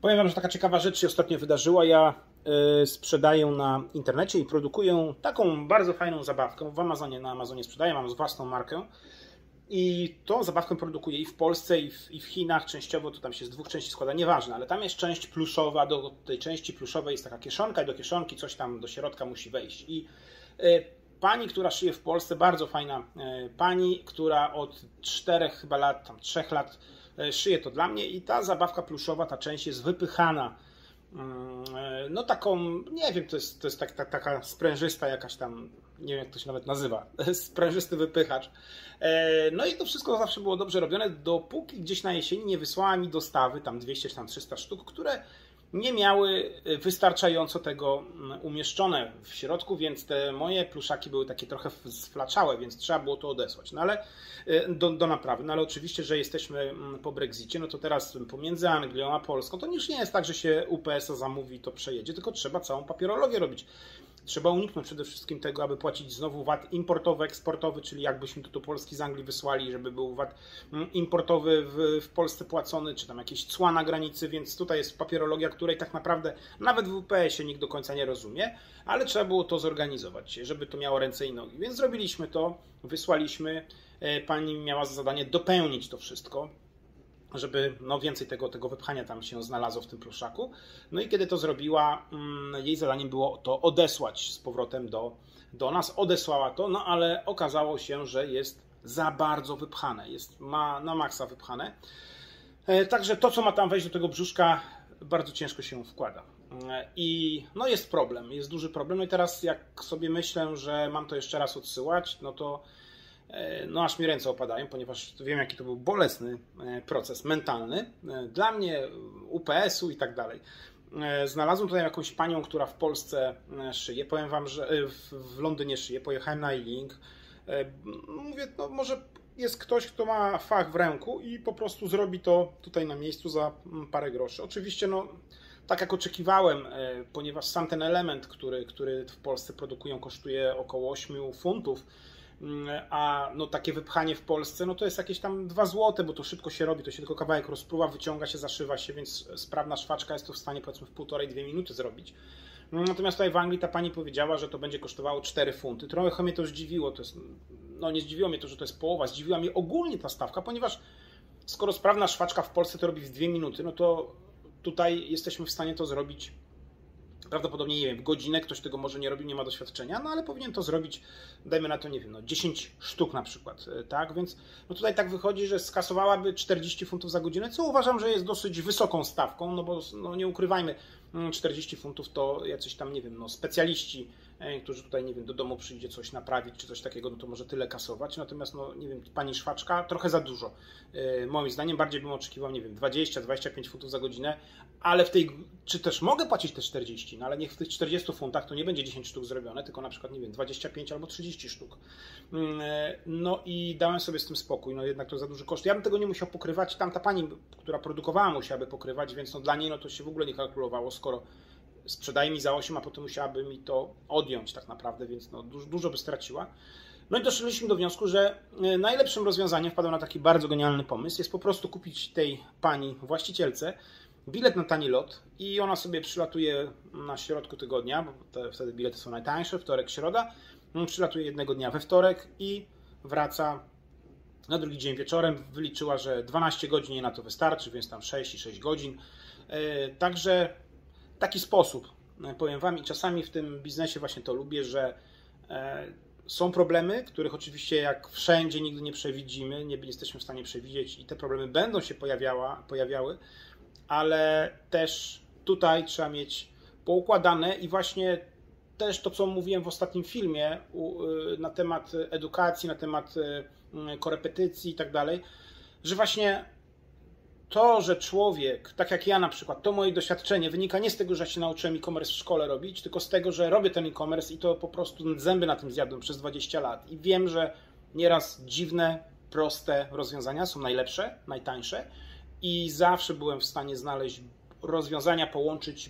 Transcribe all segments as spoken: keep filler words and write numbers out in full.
Powiem wam, że taka ciekawa rzecz się ostatnio wydarzyła. Ja y, sprzedaję na internecie i produkuję taką bardzo fajną zabawkę. W Amazonie, na Amazonie sprzedaję, mam własną markę. I tą zabawkę produkuję i w Polsce, i w, i w Chinach. Częściowo to tam się z dwóch części składa, nieważne, ale tam jest część pluszowa. Do tej części pluszowej jest taka kieszonka i do kieszonki coś tam do środka musi wejść. I y, pani, która szyje w Polsce, bardzo fajna y, pani, która od czterech chyba lat, tam trzech lat szyję to dla mnie i ta zabawka pluszowa, ta część jest wypychana. No taką, nie wiem, to jest, to jest tak, tak, taka sprężysta jakaś tam, nie wiem jak to się nawet nazywa, sprężysty wypychacz. No i to wszystko zawsze było dobrze robione, dopóki gdzieś na jesieni nie wysłała mi dostawy, tam dwieście czy tam trzysta sztuk, które nie miały wystarczająco tego umieszczone w środku, więc te moje pluszaki były takie trochę sflaczałe, więc trzeba było to odesłać. No ale do, do naprawy. No ale oczywiście, że jesteśmy po Brexicie, no to teraz pomiędzy Anglią a Polską to już nie jest tak, że się U P S a zamówi, to przejedzie, tylko trzeba całą papierologię robić. Trzeba uniknąć przede wszystkim tego, aby płacić znowu V A T importowy, eksportowy, czyli jakbyśmy to do Polski z Anglii wysłali, żeby był V A T importowy w, w Polsce płacony, czy tam jakieś cła na granicy, więc tutaj jest papierologia, której tak naprawdę nawet w U P S ie nikt do końca nie rozumie, ale trzeba było to zorganizować, żeby to miało ręce i nogi. Więc zrobiliśmy to, wysłaliśmy, pani miała za zadanie dopełnić to wszystko, żeby no więcej tego, tego wypchania tam się znalazło w tym pluszaku. No i kiedy to zrobiła, jej zadaniem było to odesłać z powrotem do, do nas. Odesłała to, no ale okazało się, że jest za bardzo wypchane. Jest ma na maksa wypchane. Także to, co ma tam wejść do tego brzuszka, bardzo ciężko się wkłada. I no jest problem, jest duży problem. No i teraz jak sobie myślę, że mam to jeszcze raz odsyłać, no to no aż mi ręce opadają, ponieważ wiem, jaki to był bolesny proces mentalny dla mnie, U P S u i tak dalej. Znalazłem tutaj jakąś panią, która w Polsce szyje. Powiem wam, że w Londynie szyje. Pojechałem na e-link. Mówię, no może jest ktoś, kto ma fach w ręku i po prostu zrobi to tutaj na miejscu za parę groszy. Oczywiście, no tak jak oczekiwałem, ponieważ sam ten element, który, który w Polsce produkują, kosztuje około ośmiu funtów, a no takie wypchanie w Polsce, no to jest jakieś tam dwa złote, bo to szybko się robi, to się tylko kawałek rozpruwa, wyciąga się, zaszywa się, więc sprawna szwaczka jest to w stanie powiedzmy w półtorej, dwie minuty zrobić. Natomiast tutaj w Anglii ta pani powiedziała, że to będzie kosztowało cztery funty. Trochę mnie to zdziwiło, to jest, no nie zdziwiło mnie to, że to jest połowa, zdziwiła mnie ogólnie ta stawka, ponieważ skoro sprawna szwaczka w Polsce to robi w dwie minuty, no to tutaj jesteśmy w stanie to zrobić prawdopodobnie, nie wiem, w godzinę, ktoś tego może nie robił, nie ma doświadczenia, no ale powinien to zrobić, dajmy na to, nie wiem, no dziesięć sztuk na przykład, tak? Więc no tutaj tak wychodzi, że skasowałaby czterdzieści funtów za godzinę, co uważam, że jest dosyć wysoką stawką, no bo no nie ukrywajmy, czterdzieści funtów to jacyś tam, nie wiem, no specjaliści, którzy tutaj, nie wiem, do domu przyjdzie coś naprawić, czy coś takiego, no to może tyle kasować, natomiast, no nie wiem, pani szwaczka trochę za dużo. Moim zdaniem bardziej bym oczekiwał, nie wiem, dwadzieścia dwadzieścia pięć funtów za godzinę, ale w tej, czy też mogę płacić te czterdzieści, no ale niech w tych czterdziestu funtach to nie będzie dziesięć sztuk zrobione, tylko na przykład, nie wiem, dwadzieścia pięć albo trzydzieści sztuk. No i dałem sobie z tym spokój, no jednak to za duży koszt. Ja bym tego nie musiał pokrywać, tamta pani, która produkowała, musiałaby pokrywać, więc no dla niej no to się w ogóle nie kalkulowało, skoro sprzedaje mi za osiem, a potem musiałaby mi to odjąć tak naprawdę, więc no dużo, dużo by straciła. No i doszliśmy do wniosku, że najlepszym rozwiązaniem, wpadłem na taki bardzo genialny pomysł, jest po prostu kupić tej pani właścicielce bilet na tani lot i ona sobie przylatuje na środku tygodnia, bo te, wtedy bilety są najtańsze, wtorek, środa, przylatuje jednego dnia we wtorek i wraca na drugi dzień wieczorem. Wyliczyła, że dwanaście godzin jej na to wystarczy, więc tam sześć i sześć godzin. Także taki sposób, powiem wam, i czasami w tym biznesie właśnie to lubię, że są problemy, których oczywiście jak wszędzie nigdy nie przewidzimy, nie jesteśmy w stanie przewidzieć i te problemy będą się pojawiała, pojawiały, ale też tutaj trzeba mieć poukładane i właśnie też to, co mówiłem w ostatnim filmie na temat edukacji, na temat korepetycji i tak dalej, że właśnie to, że człowiek, tak jak ja na przykład, to moje doświadczenie wynika nie z tego, że się nauczyłem e-commerce w szkole robić, tylko z tego, że robię ten e-commerce i to po prostu zęby na tym zjadłem przez dwadzieścia lat. I wiem, że nieraz dziwne, proste rozwiązania są najlepsze, najtańsze i zawsze byłem w stanie znaleźć rozwiązania, połączyć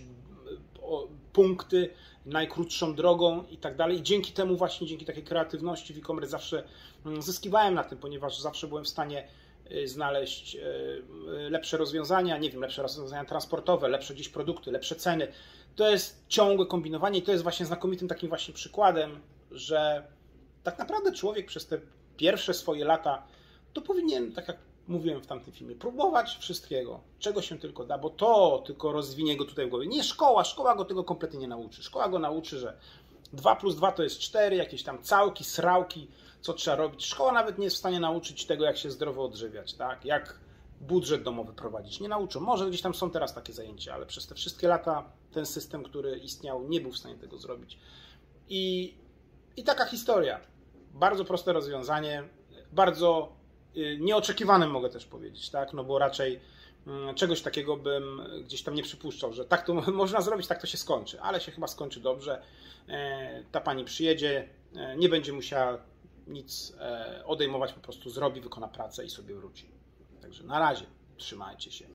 punkty najkrótszą drogą i tak dalej. I dzięki temu właśnie, dzięki takiej kreatywności w e-commerce zawsze zyskiwałem na tym, ponieważ zawsze byłem w stanie znaleźć lepsze rozwiązania, nie wiem, lepsze rozwiązania transportowe, lepsze gdzieś produkty, lepsze ceny. To jest ciągłe kombinowanie i to jest właśnie znakomitym takim właśnie przykładem, że tak naprawdę człowiek przez te pierwsze swoje lata to powinien, tak jak mówiłem w tamtym filmie, próbować wszystkiego, czego się tylko da, bo to tylko rozwinie go tutaj w głowie. Nie szkoła, szkoła go tego kompletnie nie nauczy. Szkoła go nauczy, że dwa plus dwa to jest cztery, jakieś tam całki, srałki, co trzeba robić. Szkoła nawet nie jest w stanie nauczyć tego, jak się zdrowo odżywiać, tak? Jak budżet domowy prowadzić. Nie nauczą. Może gdzieś tam są teraz takie zajęcia, ale przez te wszystkie lata ten system, który istniał, nie był w stanie tego zrobić. I, i taka historia. Bardzo proste rozwiązanie, bardzo nieoczekiwanym mogę też powiedzieć, tak? No bo raczej czegoś takiego bym gdzieś tam nie przypuszczał, że tak to można zrobić, tak to się skończy, ale się chyba skończy dobrze. Ta pani przyjedzie, nie będzie musiała nic odejmować, po prostu zrobi, wykona pracę i sobie wróci. Także na razie, trzymajcie się.